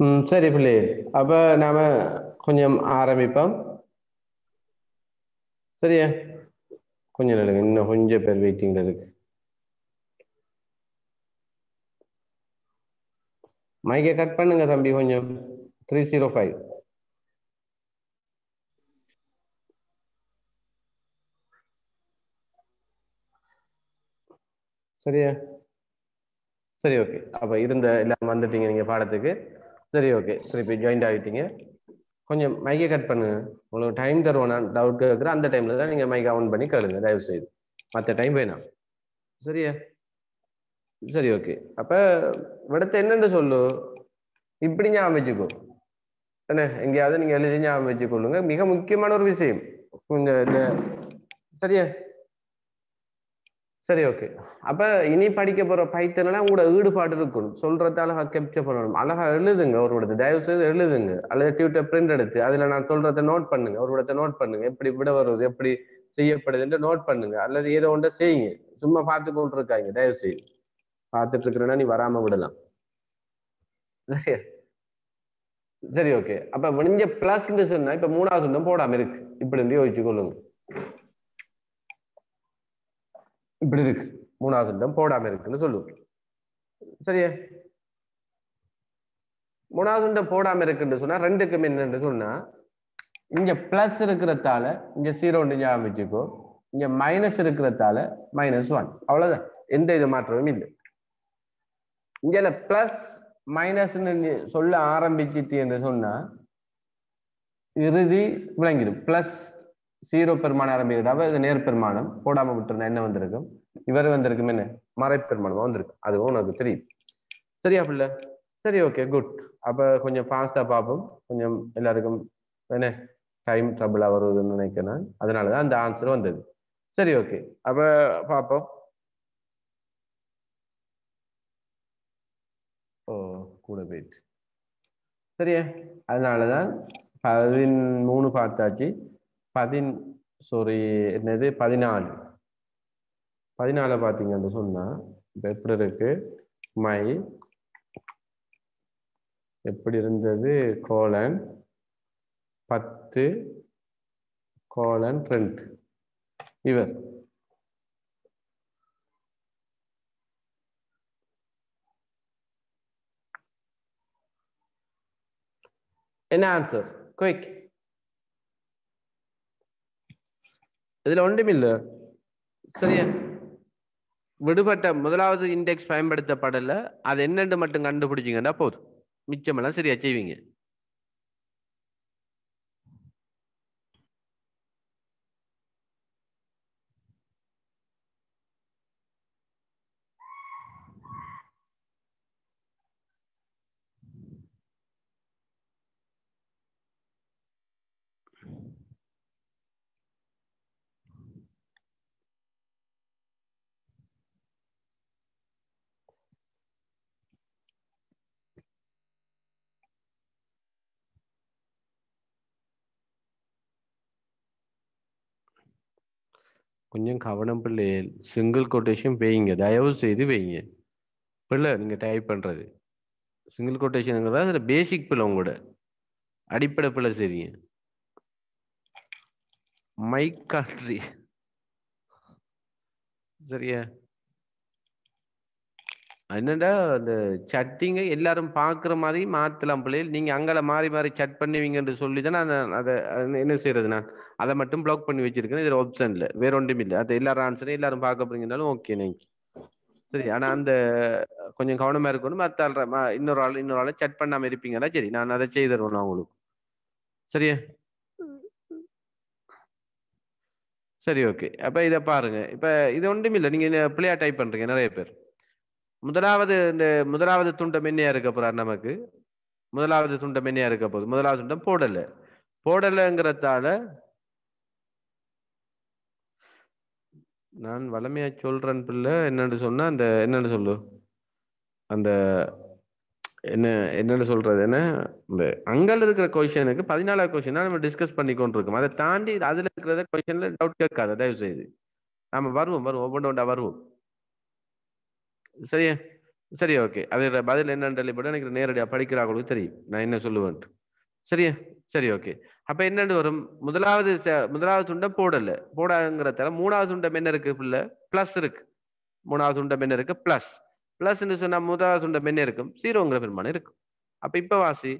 சரி பிள்ளை. அப்ப நாம கொஞ்சம் ஆரம்பிப்போம். சரியா? கொஞ்சம் நில்லுங்க, இன்னும் கொஞ்சம் பேர் வெயிட்டிங்ல இருக்கு. மைக்கை கட் பண்ணுங்க தம்பி கொஞ்சம். 305. சரியா? சரி, ஓகே. அப்ப இருந்த எல்லாம் வந்துட்டீங்க நீங்க பாடத்துக்கு. சரி, ஓகே. திருப்பி ஜாயின்ட் ஆகிட்டீங்க. கொஞ்சம் மைக்கை கட் பண்ணுங்க. உங்களுக்கு டைம் தருவோம், நான் டவுட் கேட்குறேன். அந்த டைம்ல தான் நீங்க மைக்கை ஆன் பண்ணி கேளுங்க தயவு செய்து. மற்ற டைம் வேணாம். சரியா? சரி, ஓகே. அப்ப விடத்தை என்னன்னு சொல்லு, இப்படி ஞாபகம் வச்சுக்கோ. என்ன, எங்கேயாவது நீங்க எழுதி ஞாபகம் வச்சுக் கொள்ளுங்க. மிக முக்கியமான ஒரு விஷயம். கொஞ்சம் சரியா? சரி, ஓகே. அப்ப இனி படிக்க போற பைத்தனா உங்களோட ஈடுபாடு இருக்கணும். சொல்றத அழகா கேப்சர் பண்ணணும். அழகா எழுதுங்க ஒரு விடத்தை, தயவு செய்து எழுதுங்க. அல்லது டியூட்டர் பிரிண்ட் எடுத்து அதுல நான் சொல்றதை நோட் பண்ணுங்க. ஒரு விடத்தை நோட் பண்ணுங்க. எப்படி விட வருவது, எப்படி செய்யப்படுதுன்னு நோட் பண்ணுங்க. அல்லது ஏதோ ஒன்றை செய்யுங்க. சும்மா பார்த்து கொண்டு இருக்காங்க. தயவு செய்து பார்த்துட்டு இருக்கிறேன்னா நீ வராம விடலாம். சரியா? சரி, ஓகே. அப்ப முடிஞ்ச பிளஸ் சொன்னா இப்ப மூணாவது ஒன்றும் போடாம இருக்கு. இப்படி இருந்து யோசிச்சு கொள்ளுங்க. இப்படி இருக்கு, மூணாவது ஒன்றும் போடாம இருக்குன்னு சொல்லுவோம். சரியா? மூணாவது ஒன்றை போடாம இருக்குன்னு சொன்னா ரெண்டுக்கும் என்னன்னு சொன்னா, இங்க பிளஸ் இருக்கிறதால இங்க 0 ஞாபகம் வச்சுக்கோ. இங்க மைனஸ் இருக்கிறதால -1. அவ்வளவுதான், எந்த இது மாற்றமும் இல்லை. இங்க பிளஸ் மைனஸ் சொல்ல ஆரம்பிச்சிட்டு என்று சொன்னா இறுதி விளங்கிடும். பிளஸ் 0 பெருமானம் ஆரம்பிக்கிறப்ப இது நேர் பெருமானம் போடாம விட்டுருந்தா என்ன வந்திருக்கும்? இவர் வந்திருக்கும் என்ன, மறைப்பெருமானமா வந்திருக்கும். அதுவும் உனக்கு தெரியும். சரியா பிள்ளை? சரி, ஓகே, குட். அப்ப கொஞ்சம் ஃபாஸ்டா பார்ப்போம். கொஞ்சம் எல்லாருக்கும் என்ன டைம் ட்ரபிளா வருதுன்னு நினைக்கிறேன். அதனாலதான் அந்த ஆன்சர் வந்தது. சரி, ஓகே. அப்ப பார்ப்போம். ஓ, கூட போயிட்டு. சரியா? அதனாலதான் 13 பார்த்தாச்சு. சாரி, என்னது 14. 14 பார்த்தீங்கன்னு சொன்னா இப்ப எப்படி இருக்கு? மை எப்படி இருந்தது? Colon 10 colon 2. இவர் என்ன ஆன்சர்? குயிக். இதுல ஒன்றுமில்ல. சரியா? விடுபட்ட முதலாவது இண்டெக்ஸ் பயன்படுத்தப்படல. அது என்னன்னு மட்டும் கண்டுபிடிச்சிங்கன்னா போதும். மிச்சமெல்லாம் சரியா செய்வீங்க. கொஞ்சம் கவனம் பிள்ளை. சிங்கிள் கொட்டேஷன் வைங்க, தயவு செய்து வைங்க. பிள்ளை நீங்க டைப் பண்றது சிங்கிள் கொட்டேஷன் அதுல பேசிக் பிள்ளை, உங்களோட அடிப்படை பிள்ளை. சரிங்க? My country. சரியா? என்னடா அந்த சட்டிங்க எல்லாரும் பாக்குற மாதிரி மாத்தலாம் பிள்ளைகள். நீங்க அங்கால மாறி மாறி சட் பண்ணுவீங்கன்னு சொல்லிதான் நான் அதை என்ன செய்யறது, நான் அதை மட்டும் பிளாக் பண்ணி வச்சிருக்கேன். இதுல ஆப்ஷன் இல்ல, வேற ஒன்றும் இல்லை. அது எல்லாரும் ஆன்சரும் எல்லாரும் பார்க்க போறீங்கன்னாலும் ஓகே நீங்க. சரி, ஆனா அந்த கொஞ்சம் கவனமா இருக்கணும். மத்த இன்னொரு ஆளை சட் பண்ணாம இருப்பீங்கன்னா சரி, நான் அதை செய்து தருவேன் நான் உங்களுக்கு. சரியா? சரி, ஓகே. அப்ப இதை பாருங்க. இப்ப இது ஒன்றும் இல்லை, நீங்க பிள்ளையா டைப் பண்றீங்க நிறைய பேர். முதலாவது துண்டம் என்னையா இருக்க போறார் நமக்கு? முதலாவது துண்டம் என்னையா இருக்க போகுது? முதலாவது துண்டம் போடலைங்கிறதால நான் வளமையா சொல்றேன் பிள்ளை. என்னன்னு சொன்னா அந்த என்னன்னு சொல்லு, அந்த என்ன என்னன்னு சொல்றது என்ன, இந்த அங்கல இருக்கிற கொஸ்டினுக்கு 14வது கொஸ்டின் நம்ம டிஸ்கஸ் பண்ணி கொண்டிருக்கோம். அதை தாண்டி அதுல இருக்கிறத கொஸ்டின்ல டவுட் கேட்காத தயவு செய்து. நாம வருவோம் ஒவ்வொன்றா வருவோம். சரியா? சரி ஓகே. அது பதில் என்னன்னு போட்டு எனக்கு நேரடியா படிக்கிறாங்களுக்கு தெரியும் நான் என்ன சொல்லுவேன். சரியா? சரி ஓகே. அப்ப என்னன்னு வரும்? முதலாவது துண்டம் போடல. போடாங்கிறதால மூணாவது துண்டம் என்ன இருக்கு புள்ள? பிளஸ் இருக்கு. மூணாவது துண்டம் என்ன இருக்கு? பிளஸ். பிளஸ்ன்னு சொன்னா முதலாவது துண்டம் என்ன இருக்கும்? 0ங்கிற பெருமானம் இருக்கும். அப்ப இப்ப வாசி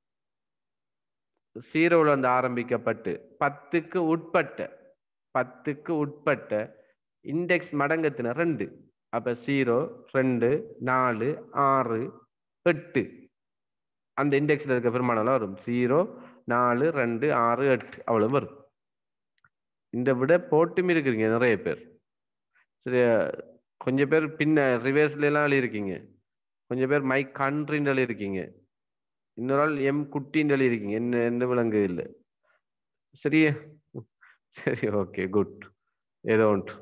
0ல இருந்து ஆரம்பிக்கப்பட்டு 10க்கு உட்பட்ட 10க்கு உட்பட்ட இண்டெக்ஸ் மடங்கத்தின 2. அப்ப 0, 2, 4, 6, 8 அந்த இண்டெக்ஸ்ல இருக்க பெருமானம் வரும். 0, 4, 2, 6, 8 அவ்வளவு வரும். இந்த விட போட்டும் இருக்கிறீங்க நிறைய பேர். சரி, கொஞ்சம் பேர் பின்ன ரிவர்ஸ்ல எல்லாம் எழுதியிருக்கீங்க. கொஞ்சம் பேர் மைக் கண்ட்ரின்னு எழுதியிருக்கீங்க. இன்னொரு ஆள் எம் குட்டின்னு எழுதியிருக்கீங்க. என்ன எந்த விலங்கு இல்லை. சரியா? சரி ஓகே குட். ஏதோ ஒன்று.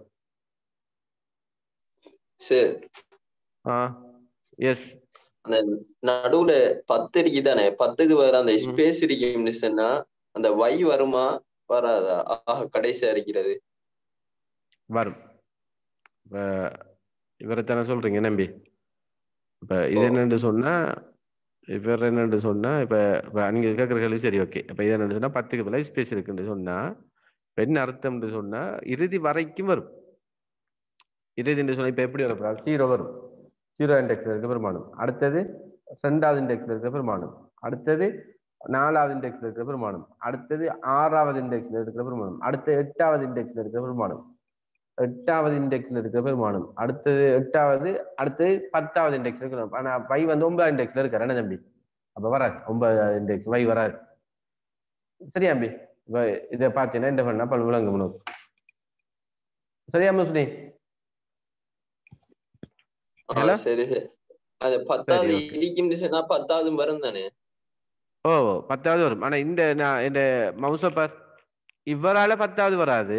சரி. எஸ். அந்த நடுவுல 10 இருக்குதானே, 10க்கு வேற அந்த ஸ்பேஸ் இருக்குன்னு சொன்னா அந்த y வருமா வராதா? கடைசியா இருக்கிறது வரும். இவரைத்தானே சொல்றீங்க நம்பி. இப்ப இது என்னன்னு சொன்னா இவர் என்னன்னு சொன்னா இப்ப நீங்க கேட்கிற கேள்வி சரி ஓகே. இப்ப இது என்னன்னு சொன்னா 10க்கு பதிலா ஸ்பேஸ் இருக்குன்னு சொன்னா என்ன அர்த்தம்னு சொன்னா இறுதி வரைக்கும் வரும். இறுதின்னு சொன்னா இப்ப எப்படி வரும்? 0 வரும். 0 இண்டெக்ஸ்ல இருக்க பெருமானம். அடுத்தது 2வது இண்டெக்ஸ்ல இருக்க பெருமானம். அடுத்தது 4வது இண்டெக்ஸ்ல இருக்க பெருமானம். அடுத்தது 6வது இண்டெக்ஸ்ல இருக்கிற பெருமானம். அடுத்து 8வது இண்டெக்ஸ்ல இருக்க பெருமானம். 8வது இண்டெக்ஸ்ல இருக்க பெருமானம். அடுத்தது 8வது, அடுத்தது 10வது இண்டெக்ஸ்ல இருக்கு. ஆனா y வந்து 9வது இண்டெக்ஸ்ல இருக்காரு என்ன தம்பி? அப்ப வராது 9வது இண்டெக்ஸ் y வராது. சரியா தம்பி? இதை பார்த்தீங்கன்னா என்ன பண்ணா பல் விளங்கு முன்னோக்கு. சரியா முஸ்லி? சரி சரி. அது 10வது இருக்குன்னு சொன்னா 10வது வரும் தானே? ஓ 10வது வரும். ஆனா இந்த நான் இந்த மவுசப்பர் இவரால 10வது வராது.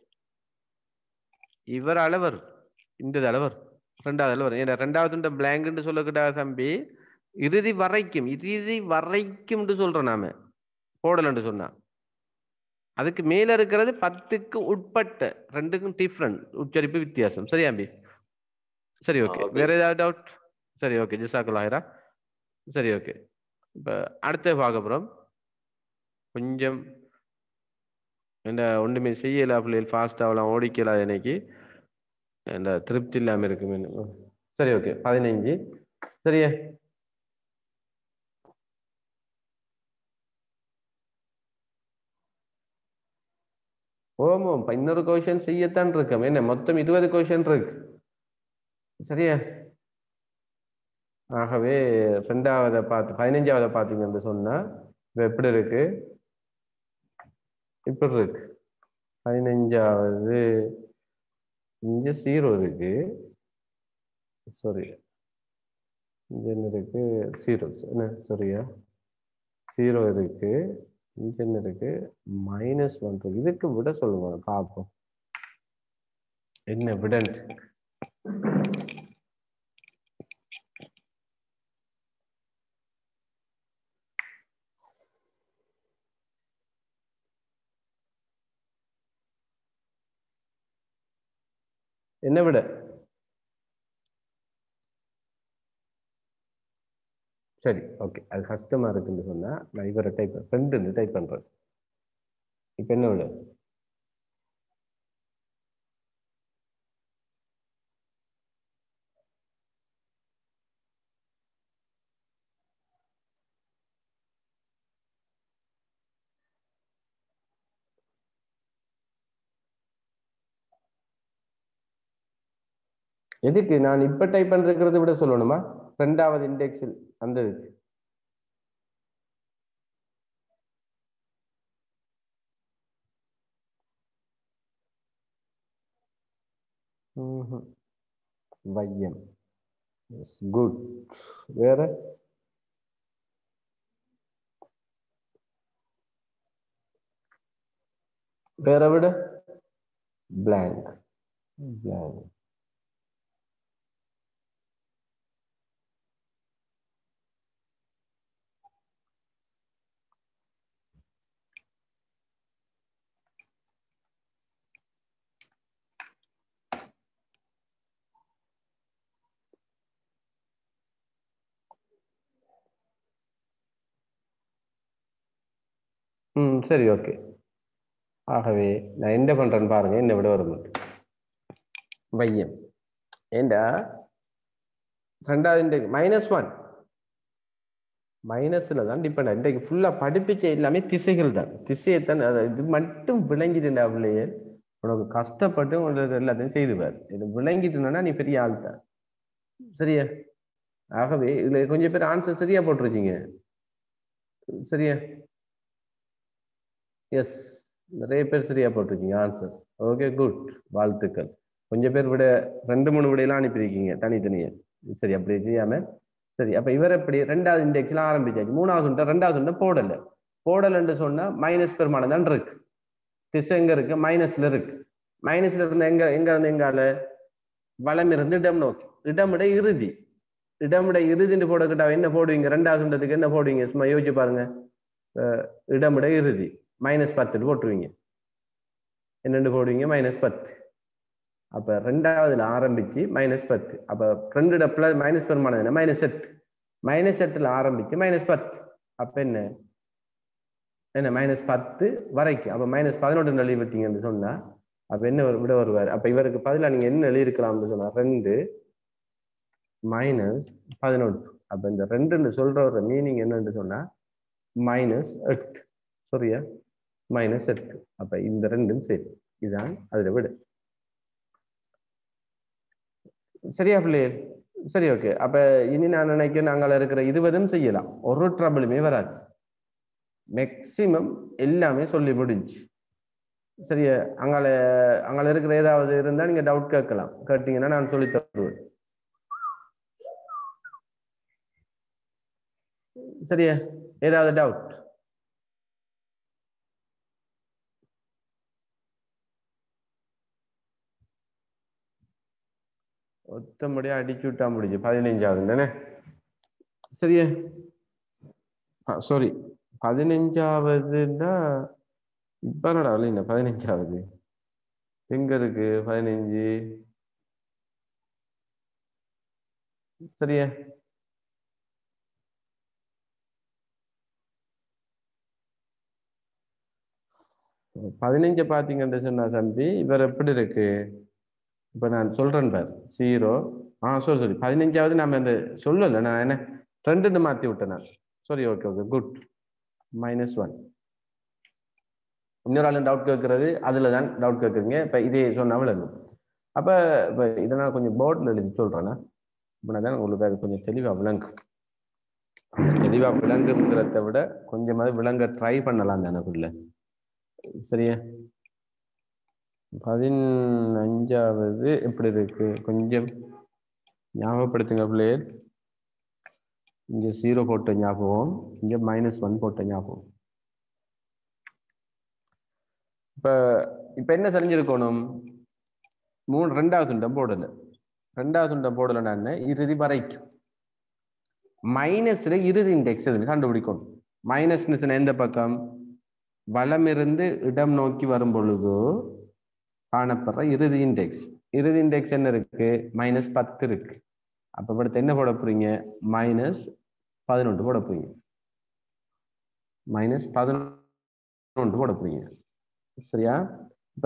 இவரால வரும். இந்த தடவை வரும். 2வது வரும். ஏன்னா 2வது துண்டம் பிளாங்க்னு சொல்லக்கிட்டா தம்பி இறுதி வரைக்கும் சொல்றோம் நாம. போடலன்னு சொன்னா அதுக்கு மேல இருக்கிறது 10க்கு உட்பட்ட. ரெண்டுக்கும் டிஃபரண்ட் உச்சரிப்பு வித்தியாசம். சரியாம்பி? சரி ஓகே. வேற ஏதாவது டவுட்? சரி ஓகே. ஜிசாக்குல்லாஹிரா. சரி ஓகே. இப்ப அடுத்த பார்க்க போறோம். கொஞ்சம் என்ன ஒன்றுமே செய்யல பிள்ளைகள் ஃபாஸ்டாகலாம் ஓடிக்கலாம் இன்னைக்கு இந்த திருப்தி இல்லாமல் இருக்குமே. சரி ஓகே. 15 சரியா? ஓமோ இன்னொரு கொஷன் செய்யத்தான் இருக்கோம். என்ன மொத்தம் 20 கொஷன் இருக்கு. சரியா? ஆகவே 2வது பார்த்து 15வது பார்த்தீங்கன்னு சொன்னா எப்படி இருக்கு? இப்படி இருக்கு. 15வது இங்க 0 இருக்கு. சாரி இங்க என்ன இருக்கு? 0 என்ன சரியா? 0 இருக்கு. இங்க என்ன இருக்கு? -1 இருக்கு. இதுக்கு விட சொல்லுங்க பார்ப்போம். என்ன விடன்ட்? என்ன விட? சரி ஓகே. அது கஷ்டமா இருக்குன்னு சொன்னா நான் இவரை ஃப்ரெண்டு டைப் பண்றேன். இப்ப என்ன விட? எதுக்கு நான் இப்ப டைப் பண்றதை விட சொல்லணுமா? 2வது இண்டெக்ஸில் அந்த இருக்கு. வையம் குட். வேற வேற விட blank. சரி ஓகே. ஆகவே நான் என்ன பண்றேன்னு பாருங்க, என்ன விட வரும் வையம் ஏண்டா ரெண்டாவது இன்றைக்கு -1 மைனஸ்ல தான் டிபெண்ட். இன்றைக்கு ஃபுல்லா படிப்பிச்ச எல்லாமே திசைகள் தான், திசையைத்தான். இது மட்டும் விளங்கிட்டு பிள்ளையே உனக்கு கஷ்டப்பட்டு உங்களுக்கு எல்லாத்தையும் செய்துவார். இது விளங்கிட்டுனா நீ பெரிய ஆள் தான். சரியா? ஆகவே இதுல கொஞ்சம் பேர் ஆன்சர் சரியா போட்டிருக்கீங்க. சரியா? எஸ், நிறைய பேர் சரியா போட்டிருக்கீங்க ஆன்சர். ஓகே குட், வாழ்த்துக்கள். கொஞ்சம் பேர் விட 2-3 விடையெல்லாம் அனுப்பியிருக்கீங்க தனித்தனியா. சரி, அப்படி செய்யாம சரி. அப்ப இவர் எப்படி ரெண்டாவது இண்டெக்ஸ்ல ஆரம்பிச்சாச்சு, மூணாவது ரெண்டாவது போடலன்னு சொன்னா மைனஸ் பெருமானம் தான் இருக்கு. திசை எங்க இருக்கு? மைனஸ்ல இருக்கு. மைனஸ்ல இருந்து எங்க எங்க இருந்து எங்கால வலம் இருந்து இடம் நோக்கி, இடமிட இறுதி. இடமிட இறுதின்னு போடக்கிட்டா என்ன போடுவீங்க? ரெண்டாவது சுண்டத்துக்கு என்ன போடுவீங்க? சும்மா யோசிச்சு பாருங்க. இடமிட இறுதி -10 போட்டுருவீங்க. என்னென்று போடுவீங்க? -10. அப்ப ரெண்டாவதுல ஆரம்பிச்சு -10. அப்ப ரெண்டு பிளஸ் மைனஸ் பெருமானம் என்ன? -8. -8ல ஆரம்பிச்சு -10. அப்ப என்ன -10 வரைக்கும். அப்ப -11 எழுதி விட்டீங்கன்னு சொன்னா அப்ப என்ன விட வருவார்? அப்ப இவருக்கு பதிலா நீங்க என்ன எழுதியிருக்கலாம்னு சொன்னா 2 -11. அப்ப இந்த 2 சொல்ற ஒரு மீனிங் என்னன்னு சொன்னா -8. சரியா? -8. அப்ப இந்த ரெண்டும் சரி. இதுதான் அதுல விட. சரியா பிள்ளையே? சரி ஓகே. அப்ப இனி நான் நினைக்கிறேன் நாங்கள் இருக்கிற 20 செய்யலாம், ஒரு ட்ரபிளுமே வராது. மேக்சிமம் எல்லாமே சொல்லி முடிஞ்சு. சரியா? அங்கால இருக்கிற ஏதாவது இருந்தா நீங்க டவுட் கேட்கலாம், கேட்டீங்கன்னா நான் சொல்லி தருவேன். சரியா? ஏதாவது டவுட்? ஒத்தபடியா அடிச்சு விட்டா முடிஞ்சு 15வது தானே? சரியா? சாரி, 15வதுன்னா இப்ப என்னடா இல்ல 15வது எங்க இருக்கு? 15. சரியா? பாத்தீங்கன்னு சொன்னா தம்பி இவர் எப்படி இருக்கு? இப்ப நான் சொல்றேன் பார் 0. சரி 15வது நாம இந்த சொல்லல, நான் என்ன 2 மாத்தி விட்டேன் நான். சரி ஓகே ஓகே குட். -1. இன்னொரு ஆளு டவுட் கேட்கறது அதுலதான் டவுட் கேட்குறீங்க. இப்ப இதே சொன்னாமல் இருக்கும். அப்ப இப்ப இதை நான் கொஞ்சம் போர்டில் எழுதி சொல்றேன்னா அப்படின்னா உங்களுக்கு அது கொஞ்சம் தெளிவா விளங்கும். தெளிவா விளங்குங்கிறத விட கொஞ்சமாவது விளங்க ட்ரை பண்ணலாம் தானக்குள்ள. சரியா? 15வது எப்படி இருக்கு கொஞ்சம் ஞாபகப்படுத்துங்க பிள்ளையே. இங்க 0 போட்ட ஞாபகம், இங்க -1 போட்ட ஞாபகம். இப்ப என்ன தெரிஞ்சிருக்கணும்? ரெண்டாவது சுண்டம் போடல. ரெண்டாவது சுண்டம் போடலன்னா என்ன? இறுதி வரைக்கும். மைனஸ்ல இறுதி இண்டெக்ஸ் கண்டுபிடிக்கணும். மைனஸ் எந்த பக்கம்? வலமிருந்து இடம் நோக்கி வரும் பொழுது காணப்படுற இறுதி இண்டெக்ஸ். இறுதி இண்டெக்ஸ் என்ன இருக்கு? -10 இருக்கு. அப்ப அடுத்து என்ன போட போறீங்க? -11 போட போறீங்க. -11 போட போறீங்க. சரியா? இப்ப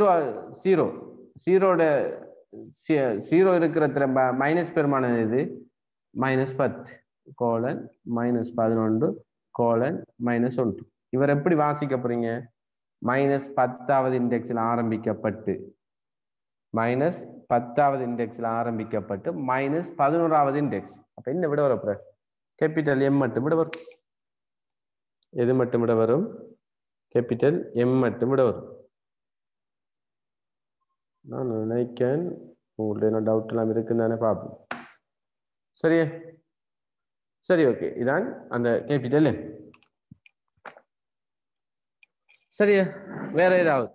0 இருக்கிற மைனஸ் பெருமானம் இது -10 கோலன் -11 கோலன் -1. இவர் எப்படி வாசிக்க போறீங்க? -10வது இண்டெக்ஸில் ஆரம்பிக்கப்பட்டு -10வது இண்டெக்ஸில் ஆரம்பிக்கப்பட்டு -11வது இண்டெக்ஸ். அப்ப என்ன விட வர? கேபிட்டல் M மட்டும் விட வரும். எது மட்டும் விட வரும்? கேபிட்டல் M மட்டும் விட வரும். நான் நினைக்கிறேன் உங்களுடைய என்ன டவுட் எல்லாம் இருக்குன்னு தானே பார்ப்போம். சரியா? சரி ஓகே. இதான் அந்த கேபிட்டல் M. சரியா? வேற ஏதாவது?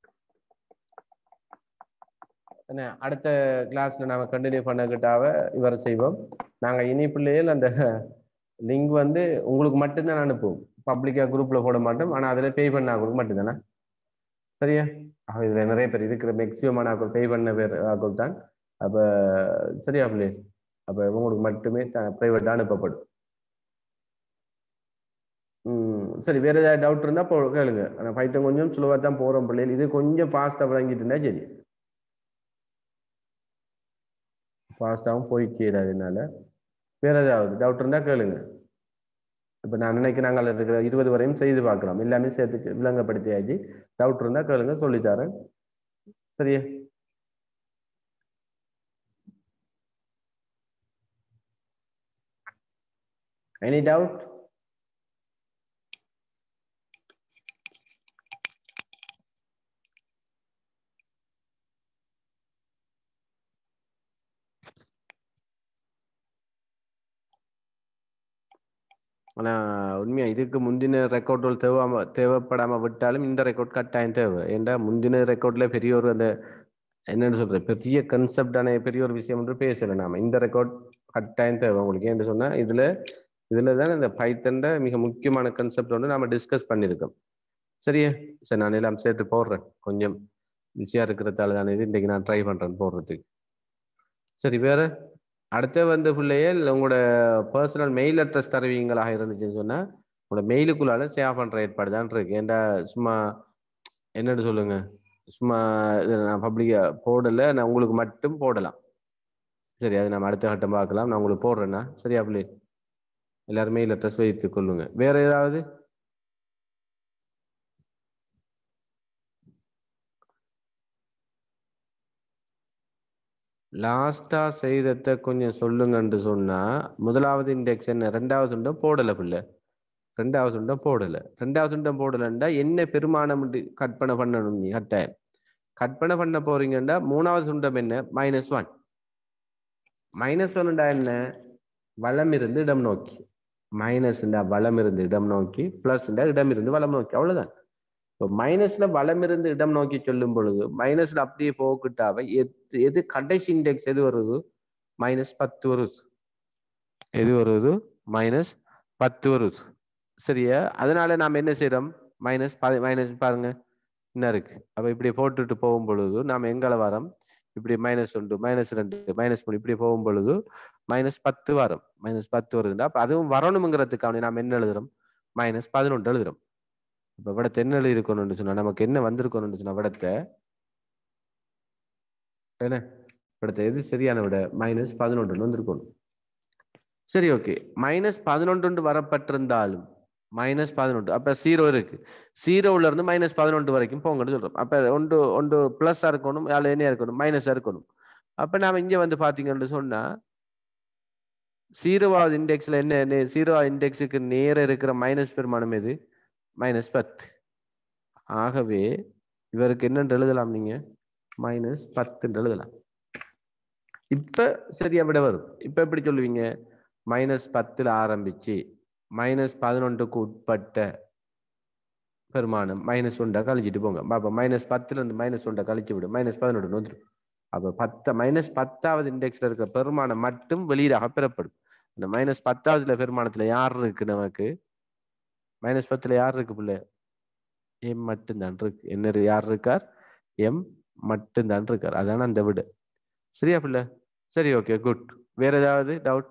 என்ன அடுத்த கிளாஸ்ல நாம கண்டினியூ பண்ணக்கிட்டாவ இவரை செய்வோம். நாங்க இனி பிள்ளைகள் அந்த லிங்க் வந்து உங்களுக்கு மட்டும்தான் அனுப்புவோம், பப்ளிக்கா குரூப்ல போட மாட்டோம். ஆனா அதுல பே பண்ண ஆக்களுக்கு மட்டும்தானே. சரியா? இதுல நிறைய பேர் இருக்கிற மேக்சிமமான ஆக்கள் பே பண்ண பேர் ஆக்கள் தான். அப்ப சரியா பிள்ளை? அப்ப உங்களுக்கு மட்டுமே பிரைவேட்டா அனுப்பப்படும். போகும். சரி, வேற ஏதாவது டவுட் இருந்தா கேளுங்க. ஆனா பைத்தன் கொஞ்சம் ஸ்லோவா தான் போறோம் பிள்ளைகள். இது கொஞ்சம் ஃபாஸ்டா விளங்கிட்டு இருந்தா சரி. ஃபாஸ்டாவும் போய்க்கிறதுனால வேற ஏதாவது டவுட் இருந்தா கேளுங்க. இப்ப நான் நினைக்கிறேன் நாங்கள் இருக்கிற 20 வரையும் செய்து பார்க்கலாம். எல்லாமே சேர்த்து விளங்கப்படுத்தியாச்சு. டவுட் இருந்தா கேளுங்க, சொல்லித்தரேன். சரியா? Any doubt? ஆனா உண்மையா இதுக்கு முந்தின ரெக்கார்டுகள் தேவைப்படாம விட்டாலும் இந்த ரெக்கார்ட் கட்டாயம் தேவை. ஏன்டா முந்தின ரெக்கார்ட்ல பெரிய ஒரு அந்த என்னன்னு சொல்றது பெரிய கன்செப்டான பெரிய ஒரு விஷயம் என்று பேசல. நாம இந்த ரெக்கார்ட் கட்டாயம் தேவை உங்களுக்கு. ஏன்னு சொன்னா இதுலதான் இந்த பைத்தன்ட மிக முக்கியமான கன்செப்ட் வந்து நாம டிஸ்கஸ் பண்ணியிருக்கோம். சரியா? சரி, நான் எல்லாம் சேர்த்து போடுறேன். கொஞ்சம் பிஸியா இருக்கிறதால தானே இது இன்னைக்கு நான் ட்ரை பண்றேன் போடுறதுக்கு. சரி, வேற அடுத்த வந்து பிள்ளையே உங்களோட பர்சனல் மெயில் அட்ரஸ் தருவீங்களாக இருந்துச்சுன்னு சொன்னா உங்களோட மெயிலுக்குள்ளால சேவ் பண்ற ஏற்பாடு தான் இருக்கு. ஏன்டா சும்மா என்னன்னு சொல்லுங்க, சும்மா இதை நான் பப்ளிக்கா போடல, நான் உங்களுக்கு மட்டும் போடலாம். சரி, அது நம்ம அடுத்த கட்டம் பார்க்கலாம். நான் உங்களுக்கு போடுறேன்னா சரியா பிள்ளை? எல்லாரும் மெயில் அட்ரஸ் வைத்துக் கொள்ளுங்க. வேற ஏதாவது? லாஸ்டா செய்தத கொஞ்சம் சொல்லுங்கன்னு சொன்னா முதலாவது இண்டெக்ஸ் என்ன, ரெண்டாவது துண்டம் போடல பிள்ளை. ரெண்டாவது துண்டம் போடல. ரெண்டாவது துண்டம் போடலண்டா என்ன பெருமானம் கற்பனை பண்ணணும். நீ கட்டாயம் கற்பனை பண்ண போறீங்கன்னா மூணாவது துண்டம் என்ன, -1. -1 என்ன, வலம் இருந்து இடம் நோக்கி. மைனஸ் வலம் இருந்து இடம் நோக்கி, பிளஸ் இடம் இருந்து வலம் நோக்கி, அவ்வளவுதான். இப்போ மைனஸ்ல வலம் இருந்து இடம் நோக்கி சொல்லும் பொழுது மைனஸ்ல அப்படியே போக்கிட்டாவை எது கடைசி இண்டெக்ஸ் எது வருது, -10 வருது. எது வருது, -10 வருது. சரியா? அதனால நாம் என்ன செய்யறோம், மைனஸ் பாருங்க என்ன இருக்கு. அப்ப இப்படி போட்டுட்டு போகும் பொழுது நாம் எங்களை வரோம், இப்படி -1 -2 -3 இப்படி போகும் பொழுது -10 வரும். -10 வருதுண்டா அப்ப அதுவும் வரணுங்கிறதுக்காக நாம் என்ன எழுதுறோம், -11 எழுதுறோம். இப்ப விடத்தை என்ன எழுதி இருக்கணும்னு சொன்னா நமக்கு என்ன வந்திருக்கணும்னு சொன்னா விடத்தை என்ன, விடத்தை எது சரியான விட, -11 வந்திருக்கணும். சரி, ஓகே. -11 வரப்பட்டிருந்தாலும் -11 அப்ப 0 இருக்கு. 0ல இருந்து -11 வரைக்கும் போங்கன்னு சொல்றோம். அப்ப ஒன்று ஒன்று பிளஸ் இருக்கணும், யாழ் என்ன இருக்கணும், மைனஸ் இருக்கணும். அப்ப நாம இங்க வந்து பாத்தீங்கன்னு சொன்னா 0வது இண்டெக்ஸ்ல என்ன, 0வது இண்டெக்ஸுக்கு நேர இருக்கிற மைனஸ் பெருமானம் எது, -10. ஆகவே இவருக்கு என்னன்னு எழுதலாம், நீங்க -10 எழுதலாம். இப்ப சரியா விட வரும். இப்ப எப்படி சொல்லுவீங்க, -10ல ஆரம்பிச்சு -11க்கு உட்பட்ட பெருமானம் -1 கழிச்சிட்டு போங்க பாப்பா. -10ல இருந்து -1 கழிச்சு விடு, -11 வந்துடும். அப்ப -10வது இண்டெக்ஸ்ல இருக்க பெருமானம் மட்டும் வெளியீடாக பெறப்படும். இந்த -10வதுல பெருமானத்துல யார் இருக்கு, நமக்கு -10ல யார் இருக்கு பிள்ளை, எம் மட்டும்தான் இருக்கு. என்ன யார் இருக்கார், எம் மட்டும்தான் இருக்கார். அதான அந்த விடு. சரியா பிள்ளை? சரி, ஓகே, குட். வேற ஏதாவது டவுட்?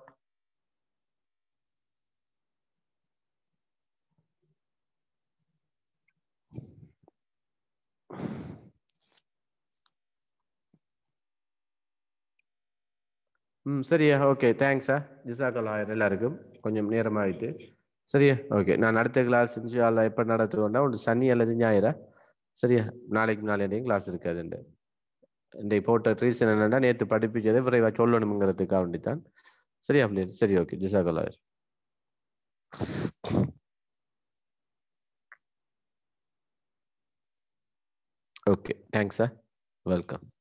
சரியா, ஓகே, தேங்க்ஸா. ஜிசாக்கல்லாஹ் எல்லாருக்கும். கொஞ்சம் நேரமாயிட்டு. சரியா, ஓகே. நான் அடுத்த கிளாஸ் இன்ஷாஅல்லாஹ் எப்ப நடத்துவேன்னா ஒன்று சனி அல்லது ஞாயிறா. சரியா? நாளைக்கு நாளையும் கிளாஸ் இருக்காது. இந்த போட்ட ரீசன் என்னன்னா நேற்று படிப்பிச்சதை விரைவா சொல்லணுங்கிறதுக்காக வேண்டித்தான். சரியா பிள்ளை? சரி, ஓகே, ஜிசாக்கல்லாஹ். ஓகே, தேங்க்ஸா. வெல்கம்.